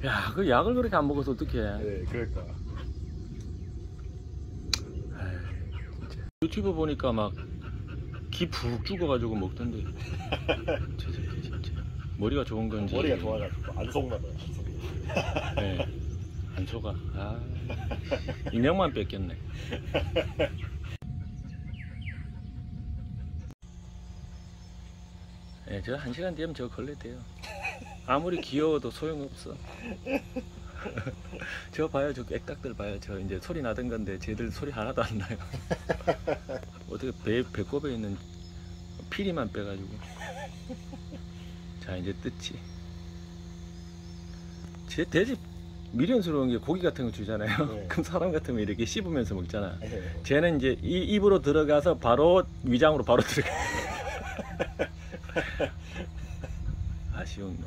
야, 그 약을 그렇게 안 먹어서 어떡해. 네, 그러니까. 유튜브 보니까 막 기 푹 죽어가지고 먹던데. 저 새끼 진짜 머리가 좋은 건지. 머리가 좋아가지고 안 속나봐요. 네, 안 속아. 아, 인형만 뺏겼네. 네, 저 1시간 뒤면 저 걸레 돼요. 아무리 귀여워도 소용없어. 저 봐요, 저 액닭들 봐요. 저 이제 소리 나던 건데 쟤들 소리 하나도 안 나요. 어떻게 배꼽에 있는 피리만 빼가지고. 자, 이제 뜯지. 제 돼지 미련스러운 게 고기 같은 거 주잖아요. 네. 그럼 사람 같으면 이렇게 씹으면서 먹잖아. 네. 쟤는 이제 입으로 들어가서 바로 위장으로 바로 들어가. 아쉬운 놈.